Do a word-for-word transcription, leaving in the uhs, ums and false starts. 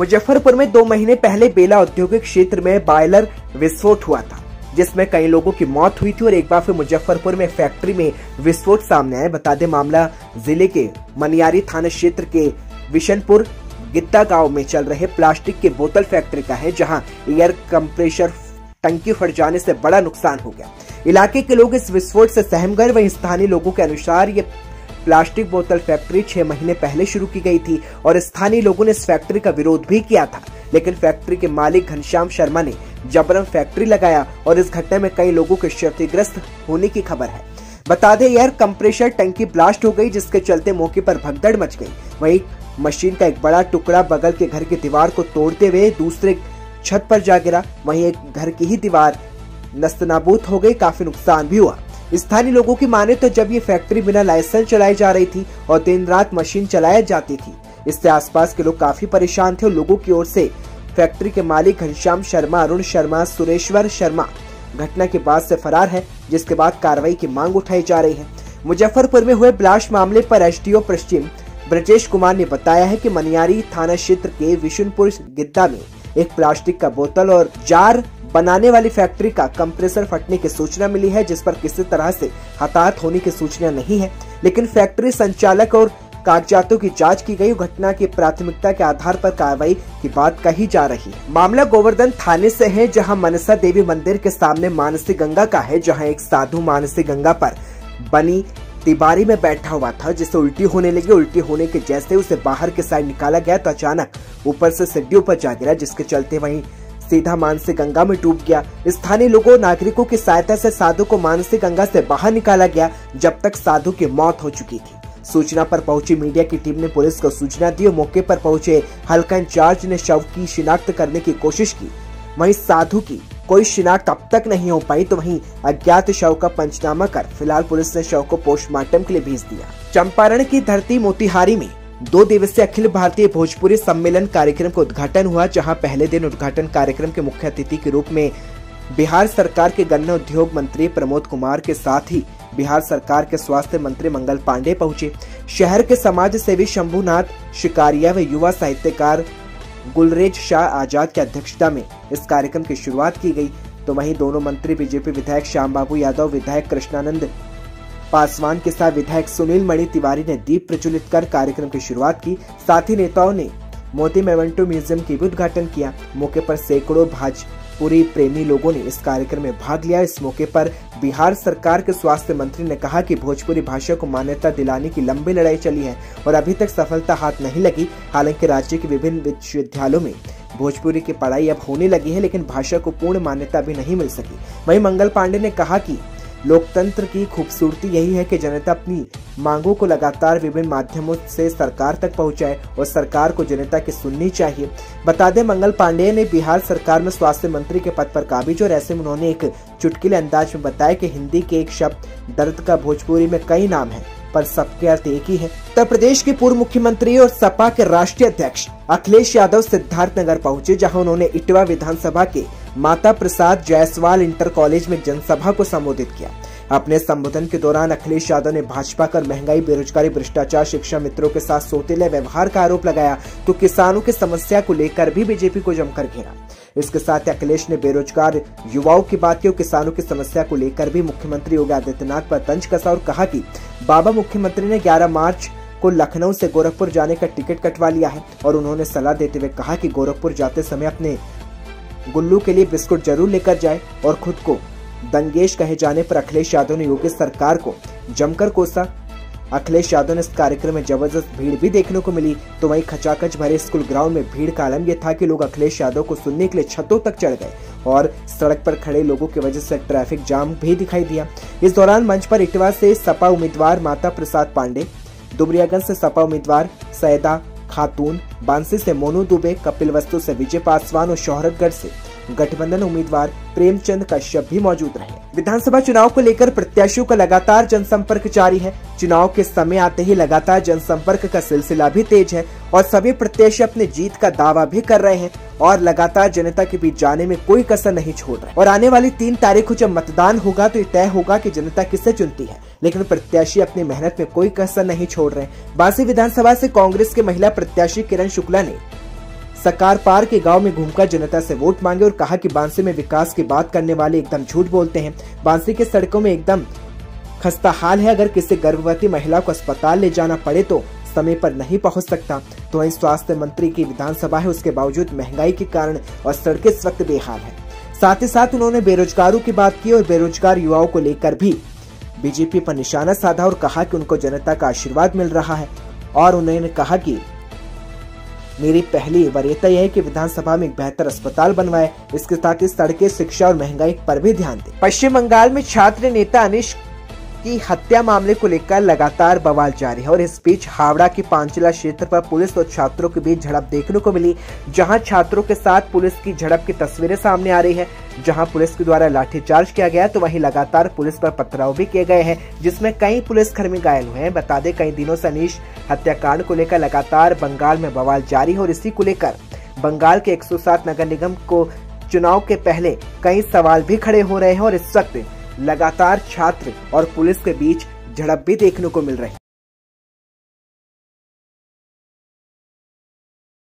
मुजफ्फरपुर में दो महीने पहले बेला औद्योगिक क्षेत्र में बॉयलर विस्फोट हुआ था, जिसमें कई लोगों की मौत हुई थी और एक बार फिर मुजफ्फरपुर में फैक्ट्री में विस्फोट सामने आया। बता दें, मामला जिले के मनियारी थाना क्षेत्र के विशनपुर गिद्दा गांव में चल रहे प्लास्टिक के बोतल फैक्ट्री का है, जहां एयर कंप्रेसर टंकी फट जाने से बड़ा नुकसान हो गया। इलाके के लोग इस विस्फोट से सहम गए। वहीं स्थानीय लोगों के अनुसार ये प्लास्टिक बोतल फैक्ट्री छह महीने पहले शुरू की गई थी और स्थानीय लोगों ने इस फैक्ट्री का विरोध भी किया था, लेकिन फैक्ट्री के मालिक घनश्याम शर्मा ने जबरन फैक्ट्री लगाया और इस घटना में कई लोगों के क्षतिग्रस्त होने की खबर है। बता दें, एयर कंप्रेसर टंकी ब्लास्ट हो गई, जिसके चलते मौके पर भगदड़ मच गई। वहीं मशीन का एक बड़ा टुकड़ा बगल के घर की दीवार को तोड़ते हुए दूसरे छत पर जा गिरा। वहीं एक घर की ही दीवार नस्तनाबूद हो गई, काफी नुकसान भी हुआ। स्थानीय लोगों की माने तो जब ये फैक्ट्री बिना लाइसेंस चलाई जा रही थी और दिन रात मशीन चलाई जाती थी, इससे आसपास के लोग काफी परेशान थे और लोगों की ओर से फैक्ट्री के मालिक घनश्याम शर्मा, अरुण शर्मा, सुरेश्वर शर्मा घटना के बाद से फरार है, जिसके बाद कार्रवाई की मांग उठाई जा रही है। मुजफ्फरपुर में हुए ब्लास्ट मामले पर एसडीओ पश्चिम ब्रजेश कुमार ने बताया है कि मनियारी थाना क्षेत्र के विशुनपुर गिद्दा में एक प्लास्टिक का बोतल और जार बनाने वाली फैक्ट्री का कंप्रेसर फटने की सूचना मिली है, जिस पर किसी तरह से हताहत होने की सूचना नहीं है, लेकिन फैक्ट्री संचालक और कागजातों की जांच की गई। घटना की प्राथमिकता के आधार पर कार्रवाई की बात कही जा रही है। मामला गोवर्धन थाने से है, जहां मनसा देवी मंदिर के सामने मानसी गंगा का है, जहां एक साधु मानसी गंगा पर बनी तिबारी में बैठा हुआ था, जिसे उल्टी होने लगी। उल्टी होने के जैसे उसे बाहर के साइड निकाला गया तो अचानक ऊपर से सीढ़ियों पर जा गिरा, जिसके चलते वहीं सीधा मानसी गंगा में डूब गया। स्थानीय लोगों नागरिकों की सहायता से साधु को मानसी गंगा से बाहर निकाला गया, जब तक साधु की मौत हो चुकी थी। सूचना पर पहुंची मीडिया की टीम ने पुलिस को सूचना दी और मौके पर पहुंचे हल्का इंचार्ज ने शव की शिनाख्त करने की कोशिश की। वहीं साधु की कोई शिनाख्त अब तक नहीं हो पाई, तो वहीं अज्ञात शव का पंचनामा कर फिलहाल पुलिस ने शव को पोस्टमार्टम के लिए भेज दिया। चंपारण की धरती मोतिहारी में दो दिवसीय अखिल भारतीय भोजपुरी सम्मेलन कार्यक्रम का उद्घाटन हुआ, जहां पहले दिन उद्घाटन कार्यक्रम के मुख्य अतिथि के रूप में बिहार सरकार के गन्ना उद्योग मंत्री प्रमोद कुमार के साथ ही बिहार सरकार के स्वास्थ्य मंत्री मंगल पांडे पहुंचे। शहर के समाज सेवी शंभुनाथ शिकारिया व युवा साहित्यकार गुलरेज शाह आजाद की अध्यक्षता में इस कार्यक्रम की शुरुआत की गई। तो वहीं दोनों मंत्री बीजेपी विधायक श्याम बाबू यादव, विधायक कृष्णानंद पासवान के साथ विधायक सुनील मणि तिवारी ने दीप प्रज्वलित कर कार्यक्रम की शुरुआत की। साथ ही नेताओं ने मोती मेमेंटो म्यूजियम की भी उद्घाटन किया। मौके पर सैकड़ों भोजपुरी प्रेमी लोगों ने इस कार्यक्रम में भाग लिया। इस मौके पर बिहार सरकार के स्वास्थ्य मंत्री ने कहा कि भोजपुरी भाषा को मान्यता दिलाने की लंबी लड़ाई चली है और अभी तक सफलता हाथ नहीं लगी। हालांकि राज्य के विभिन्न विश्वविद्यालयों में भोजपुरी की पढ़ाई अब होने लगी है, लेकिन भाषा को पूर्ण मान्यता भी नहीं मिल सकी। वहीं मंगल पांडे ने कहा कि लोकतंत्र की खूबसूरती यही है कि जनता अपनी मांगों को लगातार विभिन्न माध्यमों से सरकार तक पहुंचाए और सरकार को जनता की सुननी चाहिए। बता दें, मंगल पांडे ने बिहार सरकार में स्वास्थ्य मंत्री के पद पर काबिज और ऐसे में उन्होंने एक चुटकीले अंदाज में बताया कि हिंदी के एक शब्द दर्द का भोजपुरी में कई नाम है, पर सबके अर्थ एक ही है। उत्तर प्रदेश के पूर्व मुख्यमंत्री और सपा के राष्ट्रीय अध्यक्ष अखिलेश यादव सिद्धार्थनगर पहुंचे, जहां उन्होंने इटवा विधानसभा के माता प्रसाद जायसवाल इंटर कॉलेज में जनसभा को संबोधित किया। अपने संबोधन के दौरान अखिलेश यादव ने भाजपा पर महंगाई, बेरोजगारी, भ्रष्टाचार, शिक्षा मित्रों के साथ सौतेले व्यवहार का आरोप लगाया, तो किसानों की समस्या को लेकर भी बीजेपी को जमकर घेरा। इसके साथ ही अखिलेश ने बेरोजगार युवाओं की बात की और किसानों की समस्या को लेकर भी मुख्यमंत्री योगी आदित्यनाथ पर तंज कसा और कहा कि बाबा मुख्यमंत्री ने ग्यारह मार्च को लखनऊ से गोरखपुर जाने का टिकट कटवा लिया है और उन्होंने सलाह देते हुए कहा कि गोरखपुर जाते समय अपने गुल्लू के लिए बिस्कुट जरूर लेकर जाए और खुद को दंगेश कहे जाने पर अखिलेश यादव ने योगी सरकार को जमकर कोसा। अखिलेश यादव ने इस कार्यक्रम में जबरदस्त भीड़ भी देखने को मिली। तो वहीं खचाखच भरे स्कूल ग्राउंड में भीड़ का आलम यह था कि लोग अखिलेश यादव को सुनने के लिए छतों तक चढ़ गए और सड़क पर खड़े लोगों की वजह से ट्रैफिक जाम भी दिखाई दिया। इस दौरान मंच पर इटवा से सपा उम्मीदवार माता प्रसाद पांडे, दुबरियागंज से सपा उम्मीदवार सैदा खातून, बांसी से मोनू दुबे, कपिलवस्तु से विजय पासवान और शोहरतगढ़ से गठबंधन उम्मीदवार प्रेमचंद कश्यप भी मौजूद रहे। विधानसभा चुनाव को लेकर प्रत्याशियों का लगातार जनसंपर्क जारी है। चुनाव के समय आते ही लगातार जनसंपर्क का सिलसिला भी तेज है और सभी प्रत्याशी अपने जीत का दावा भी कर रहे हैं और लगातार जनता के बीच जाने में कोई कसर नहीं छोड़ रहे। और आने वाली तीन तारीख को जब मतदान होगा तो तय होगा कि जनता किसे चुनती है, लेकिन प्रत्याशी अपनी मेहनत में कोई कसर नहीं छोड़ रहे। बांसी विधानसभा से कांग्रेस के महिला प्रत्याशी किरण शुक्ला ने सकार पार के गांव में घूमकर जनता से वोट मांगे और कहा कि बांसी में विकास की बात करने वाले एकदम झूठ बोलते हैं। बांसी के सड़कों में एकदम खस्ता हाल है। अगर किसी गर्भवती महिला को अस्पताल ले जाना पड़े तो समय पर नहीं पहुंच सकता। तो वहीं स्वास्थ्य मंत्री की विधानसभा है, उसके बावजूद महंगाई के कारण और सड़कें इस वक्त बेहाल है। साथ ही साथ उन्होंने बेरोजगारों की बात की और बेरोजगार युवाओं को लेकर भी बीजेपी पर निशाना साधा और कहा कि उनको जनता का आशीर्वाद मिल रहा है। और उन्होंने कहा कि मेरी पहली वरीयता यह है कि विधानसभा में एक बेहतर अस्पताल बनवाए, इसके साथ ही सड़कें, शिक्षा और महंगाई पर भी ध्यान दे। पश्चिम बंगाल में छात्र नेता अनिश की हत्या मामले को लेकर लगातार बवाल जारी है और इस बीच हावड़ा की पांचला क्षेत्र पर पुलिस और छात्रों के बीच झड़प देखने को मिली, जहां छात्रों के साथ पुलिस की झड़प की तस्वीरें सामने आ रही है। जहां पुलिस के द्वारा लाठीचार्ज किया गया तो वहीं लगातार पुलिस पर पथराव भी किए गए हैं, जिसमें कई पुलिसकर्मी घायल हुए हैं। बता दें, कई दिनों से अनिश हत्याकांड को लेकर लगातार बंगाल में बवाल जारी है और इसी को लेकर बंगाल के एक सौ सात नगर निगम को चुनाव के पहले कई सवाल भी खड़े हो रहे हैं और इस वक्त लगातार छात्र और पुलिस के बीच झड़प भी देखने को मिल रही है।